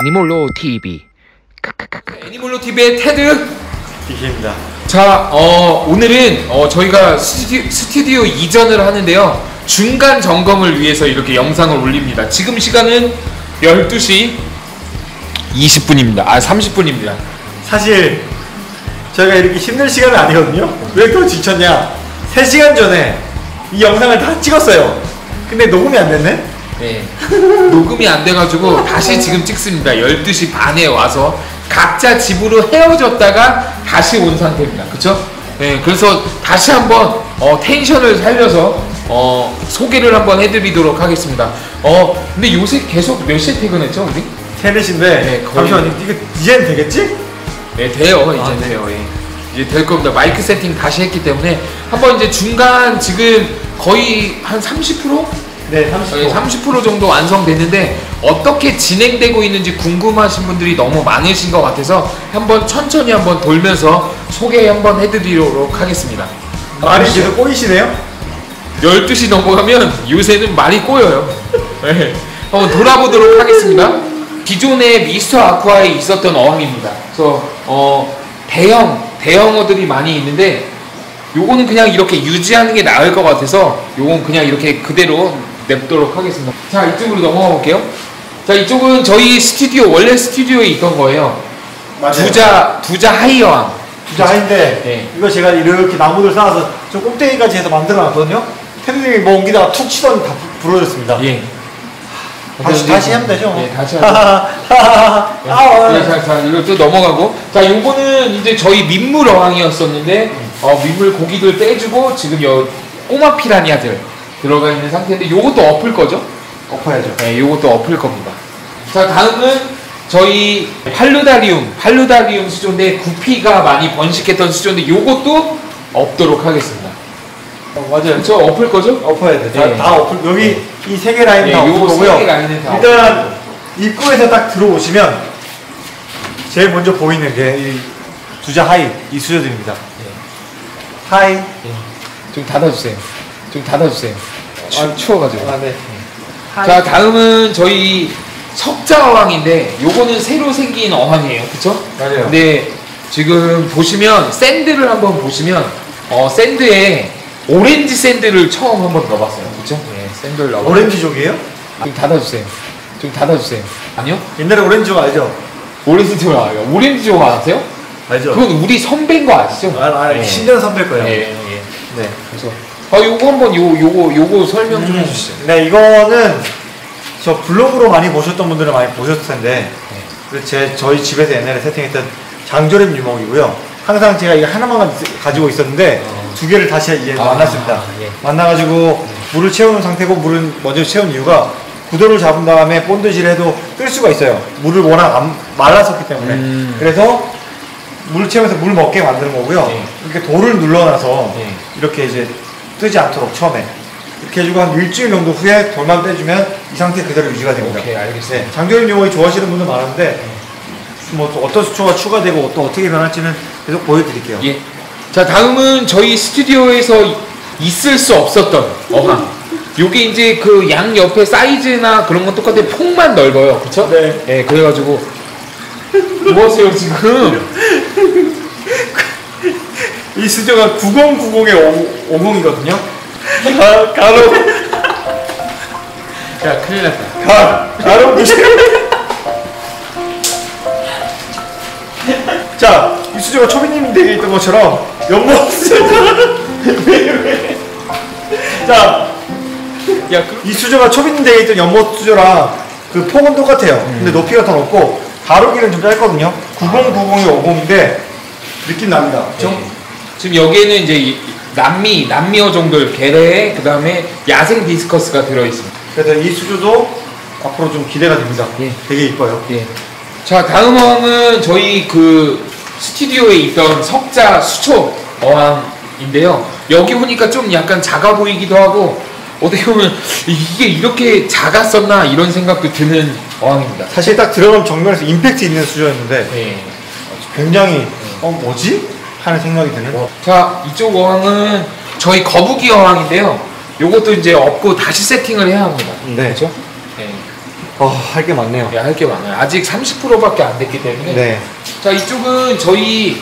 애니몰로 TV. 애니몰로 TV의 테드 DK입니다. 자, 오늘은 저희가 스튜디오 이전을 하는데요. 중간 점검을 위해서 이렇게 영상을 올립니다. 지금 시간은 12시 20분입니다. 아, 30분입니다. 사실 저희가 이렇게 힘든 시간은 아니거든요. 왜 그렇게 지쳤냐? 3시간 전에 이 영상을 다 찍었어요. 근데 녹음이 안 됐네? 네. 녹음이 안 돼가지고 다시 지금 찍습니다. 12시 반에 와서 각자 집으로 헤어졌다가 다시 온 상태입니다. 그쵸? 네, 그래서 다시 한번 텐션을 살려서 소개를 한번 해드리도록 하겠습니다. 근데 요새 계속 몇 시에 퇴근했죠, 우리? 3, 4시인데 네, 거의... 잠시만, 이거 이제는 되겠지? 네, 돼요. 이제 돼요. 예. 이제 될 겁니다. 마이크 세팅 다시 했기 때문에 한번 이제 중간 지금 거의 한 30%? 네, 30% 정도 완성됐는데 어떻게 진행되고 있는지 궁금하신 분들이 너무 많으신 것 같아서 한번 천천히 한번 돌면서 소개 한번 해드리도록 하겠습니다. 말이 계속 꼬이시네요? 12시 넘어가면 요새는 말이 꼬여요. 네. 한번 돌아보도록 하겠습니다. 기존에 미스터 아쿠아에 있었던 어항입니다. 그래서 대형어들이 많이 있는데 요거는 그냥 이렇게 유지하는 게 나을 것 같아서 요건 그냥 이렇게 그대로 냅도록 하겠습니다. 자, 이쪽으로 넘어가 볼게요. 자, 이쪽은 저희 스튜디오, 원래 스튜디오에 있던 거예요. 맞아요. 두자 하이어항. 두자 하이인데 네. 이거 제가 이렇게 나무들 쌓아서 저 꼭대기까지 해서 만들어 놨거든요. 테드님이 뭐 옮기다가 툭 치더니 다 부러졌습니다. 예. 다시 하면 되죠. 네, 다시 하면 네, 자, 이거 또 넘어가고. 자, 요거는 이제 저희 민물 어항이었었는데, 민물 고기들 떼주고, 지금 꼬마 피라니아들 들어가 있는 상태인데, 요것도 엎을 거죠? 엎어야죠. 네, 요것도 엎을 겁니다. 자, 다음은 저희 팔루다리움 수조인데, 구피가 많이 번식했던 수조인데, 요것도 엎도록 하겠습니다. 맞아요. 저 엎을 거죠? 엎어야 돼. 네. 다 엎을, 여기 이 3개 라인 다 엎을 거고요. 일단 입구에서 딱 들어오시면 제일 먼저 보이는 게 이 두자 하이, 이 수조들입니다. 네. 하이. 네. 좀 닫아주세요. 추워가지고. 네. 자, 다음은 저희 석자 어항인데 요거는 새로 생긴 어항이에요. 그쵸? 맞아요. 근데 지금 보시면 샌드를 한번 보시면 샌드에 오렌지 샌드를 처음 한번 넣어봤어요. 그쵸? 네, 샌드를 넣어봤어요. 오렌지족이에요? 좀 닫아주세요. 아니요? 옛날에 오렌지족 알죠? 오렌지족 알아요. 오렌지족 아세요? 알죠? 그건 우리 선배인 거 아시죠? 네. 신전 선배일 거예요. 네. 그래서 요거 한번 요거 설명 좀 해주시죠. 네, 이거는 저 블로그로 많이 보셨던 분들은 많이 보셨을 텐데, 저희 집에서 옛날에 세팅했던 장조림 유목이고요. 항상 제가 이거 하나만 가지고 있었는데 2개를 다시 이제 만났습니다. 예. 만나가지고 물을 채우는 상태고, 물은 먼저 채운 이유가 구도를 잡은 다음에 본드질 해도 뜰 수가 있어요. 물을 워낙 말랐었기 때문에. 그래서 물 채우면서 물 먹게 만드는 거고요. 네. 이렇게 돌을 눌러놔서 네. 이렇게 이제 뜨지 않도록 처음에 이렇게 해주고 한 일주일 정도 후에 돌만 떼주면 이 상태 그대로 유지가 됩니다. 오케이, 알겠습니다. 네, 장조림 유목이 좋아하시는 분들 많은데 뭐 또 어떤 수초가 추가되고 또 어떻게 변할지는 계속 보여드릴게요. 예. 자, 다음은 저희 스튜디오에서 있을 수 없었던 어항. 요게 이제 그 양 옆에 사이즈나 그런 건 똑같아요. 폭만 넓어요. 그쵸? 네. 네, 그래가지고 뭐 하세요 지금? 이 수조가 9090의 50이거든요. 가로. 야, 큰일 났다. 가로 보세요. 자, 이 수조가 초비님 댁에 있던 것처럼 연못 수조가 자, 이 수조가 초비님 댁에 있던 연못 수조랑 그 폭은 똑같아요. 근데 높이가 더 높고 가로길은 좀 짧거든요. 9090이 50인데 느낌 납니다. 그렇죠? 네. 지금 여기에는 이제 남미어 종들 게레, 그 다음에 야생 디스커스가 들어있습니다. 그래서 이 수조도 앞으로 좀 기대가 됩니다. 예. 되게 이뻐요. 예. 자, 다음 어항은 저희 그 스튜디오에 있던 석자 수초 어항인데요. 여기 오니까 좀 약간 작아 보이기도 하고 어떻게 보면 이게 이렇게 작았었나 이런 생각도 드는 어항입니다. 사실 딱 들어가면 정면에서 임팩트 있는 수조였는데 네. 굉장히 뭐지? 하는 생각이 드는. 자, 이쪽 어항은 저희 거북이 어항인데요. 요것도 이제 엎고 다시 세팅을 해야 합니다. 네. 그렇죠? 네. 할 게 많네요. 네, 할 게 많아요. 아직 30%밖에 안 됐기 때문에. 네. 자, 이쪽은 저희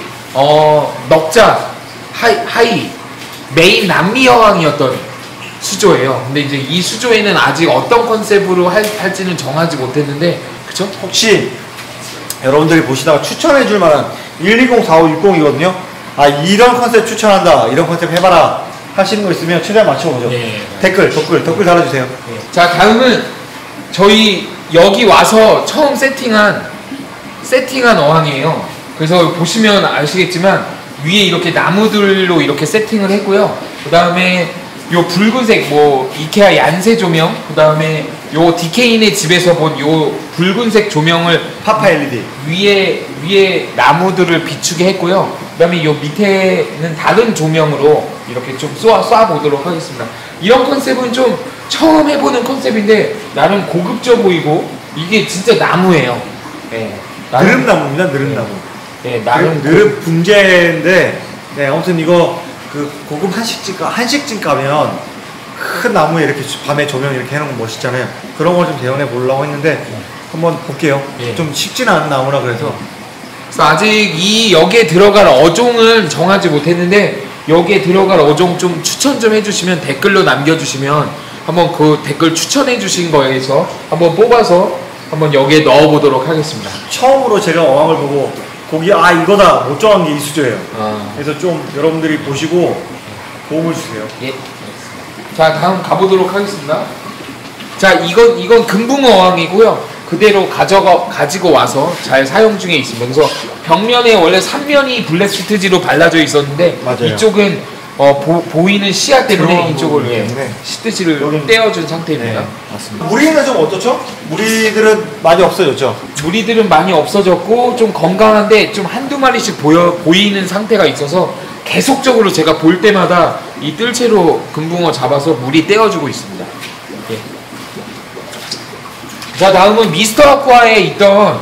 넉자 하이 메인 남미 여왕이었던 수조예요. 근데 이제 이 수조에는 아직 어떤 컨셉으로 할지는 정하지 못했는데, 그쵸? 혹시 여러분들이 보시다가 추천해줄 만한 1204560이거든요. 아, 이런 컨셉 추천한다, 이런 컨셉 해봐라 하시는 거 있으면 최대한 맞춰보죠. 네. 댓글 달아주세요. 네. 자, 다음은 저희 여기 와서 처음 세팅한 어항이에요. 그래서 보시면 아시겠지만 위에 이렇게 나무들로 이렇게 세팅을 했고요. 그 다음에 요 붉은색 뭐 이케아 얀세 조명, 그 다음에 요 디케인의 집에서 본 요 붉은색 조명을 파파 LED 위에 나무들을 비추게 했고요. 그 다음에 요 밑에는 다른 조명으로 이렇게 좀 쏴 보도록 하겠습니다. 이런 컨셉은 좀 처음 해보는 컨셉인데 나름 고급져 보이고 이게 진짜 나무예요. 네, 느릅나무입니다. 느릅나무. 네, 나름 느릅 분재인데, 네, 아무튼 이거 그 고급 한식집 가면 큰 나무에 이렇게 밤에 조명 이렇게 해놓은 거 멋있잖아요. 그런 걸 좀 대연해 보려고 했는데 한번 볼게요. 예. 좀 쉽진 않은 나무라 그래서. 그래서 아직 여기에 들어갈 어종을 정하지 못했는데 여기에 들어갈 어종 좀 추천 좀 해주시면 댓글로 남겨주시면 한번 그 댓글 추천해 주신 거에서 한번 뽑아서 한번 여기에 넣어보도록 하겠습니다. 처음으로 제가 어항을 보고 고기 이거다 못 정한 게 이 수조예요. 그래서 좀 여러분들이 보시고 도움을 주세요. 예. 자, 다음 가보도록 하겠습니다. 자, 이건 금붕어 어항이고요. 그대로 가지고 와서 잘 사용 중에 있습니다. 그래서 벽면에 원래 3면이 블랙 시트지로 발라져 있었는데 맞아요. 이쪽은 보이는 시야 때문에 이쪽을 때문에. 시트지를 떼어준 상태입니다. 네, 맞습니다. 무리는 좀 어떻죠? 무리들은 많이 없어졌죠? 무리들은 많이 없어졌고 좀 건강한데 좀 한두 마리씩 보이는 상태가 있어서 계속적으로 제가 볼 때마다 이 뜰채로 금붕어 잡아서 무리 떼어주고 있습니다. 예. 자, 다음은 미스터 아쿠아에 있던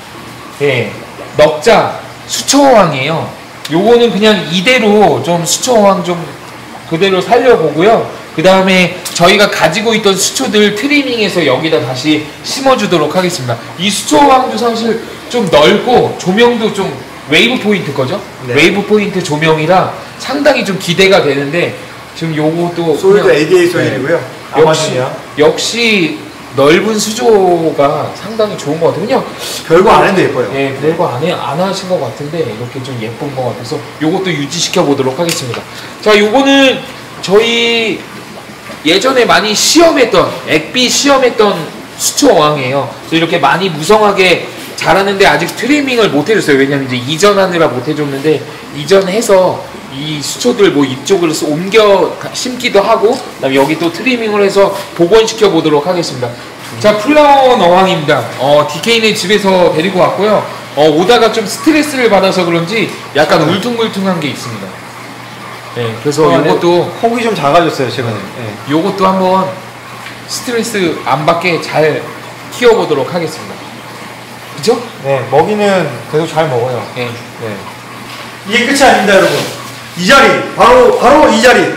넉자 수초어항이에요. 요거는 그냥 이대로 좀 수초어항 좀 그대로 살려보고요. 그 다음에 저희가 가지고 있던 수초들 트리밍해서 여기다 다시 심어주도록 하겠습니다. 이 수초어항도 사실 좀 넓고 조명도 좀 웨이브 포인트 거죠? 네. 웨이브 포인트 조명이라 상당히 좀 기대가 되는데 지금 요것도 소일도 ADA 소일이고요. 역시 넓은 수조가 상당히 좋은 것 같아요. 그냥 별거 안 해도 예뻐요. 예, 별거 안 하신 것 같은데 이렇게 좀 예쁜 것 같아서 요것도 유지시켜 보도록 하겠습니다. 자, 요거는 저희 예전에 많이 액비 시험했던 수초 어항이에요. 그래서 이렇게 많이 무성하게 자라는데 아직 트리밍을 못 해줬어요. 왜냐면 이제 이전하느라 못 해줬는데 이전해서 이 수초들 뭐 이쪽으로 옮겨 심기도 하고 그다음에 여기 또 트리밍을 해서 복원시켜 보도록 하겠습니다. 자, 플라워 어항입니다. DK네 집에서 데리고 왔고요. 오다가 좀 스트레스를 받아서 그런지 약간 울퉁불퉁한 게 있습니다. 네, 그래서 요것도 혹이 좀 작아졌어요 최근에. 네. 요것도 한번 스트레스 안 받게 잘 키워보도록 하겠습니다. 그죠? 네, 먹이는 계속 잘 먹어요. 네. 네. 이게 끝이 아닙니다, 여러분. 이 자리, 바로 이 자리.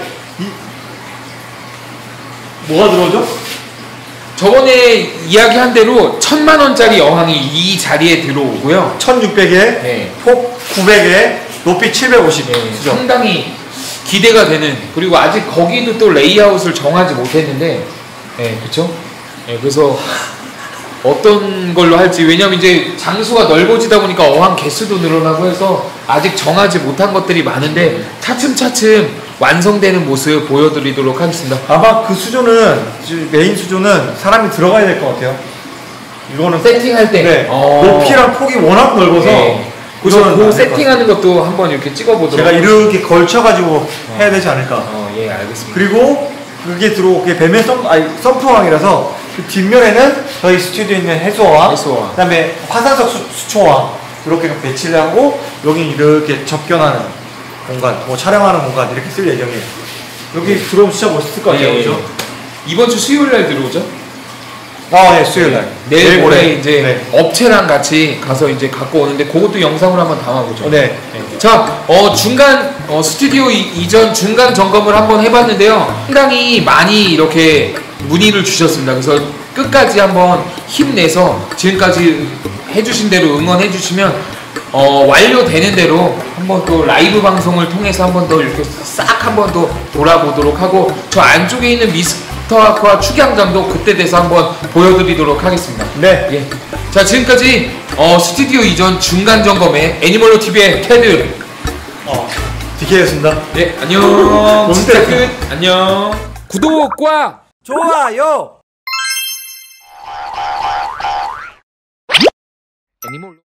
뭐가 들어오죠? 저번에 이야기한 대로 1000만원짜리 어항이 이 자리에 들어오고요. 1600에, 네. 폭 900에, 높이 750. 네, 상당히 기대가 되는, 그리고 아직 거기도 또 레이아웃을 정하지 못했는데, 네, 그쵸? 네, 그래서 어떤 걸로 할지, 왜냐면 이제 장수가 넓어지다 보니까 어항 개수도 늘어나고 해서 아직 정하지 못한 것들이 많은데 차츰차츰 완성되는 모습 보여드리도록 하겠습니다. 아마 그 수조는, 메인 수조는 사람이 들어가야 될 것 같아요. 이거는 세팅할 때 네. 높이랑 폭이 워낙 넓어서 네. 그래서 그 세팅하는 것도 한번 이렇게 찍어보도록 제가 이렇게 걸쳐가지고 해야 되지 않을까. 예, 알겠습니다. 그리고 그게 들어오게 뱀의 썸프왕이라서 그 뒷면에는 저희 스튜디오에 있는 해수어왕, 그 다음에 화산석 수초왕 이렇게 배치를 하고 여기 이렇게 접견하는 공간, 뭐 촬영하는 공간 이렇게 쓸 예정이에요. 여기 들어오면 진짜 멋있을 것 같아요. 그죠? 이번 주 수요일날 들어오죠? 네, 수요일날. 내일 모레 이제 업체랑 같이 가서 이제 갖고 오는데 그것도 영상으로 한번 담아보죠. 네. 자, 중간 스튜디오 이전 중간 점검을 한번 해봤는데요. 상당히 많이 이렇게 문의를 주셨습니다. 그래서 끝까지 한번 힘내서 지금까지 해주신 대로 응원해주시면 완료되는 대로 한번 또 라이브 방송을 통해서 한번 더 이렇게 싹 한번 더 돌아보도록 하고 저 안쪽에 있는 미스터아쿠아 축양장도 그때 돼서 한번 보여드리도록 하겠습니다. 네. 예. 자, 지금까지 스튜디오 이전 중간 점검의 애니멀로 TV의 테드. DK였습니다. 예, 안녕. 진짜 너무 끝. 안녕. 구독과 좋아요. 애니멀로.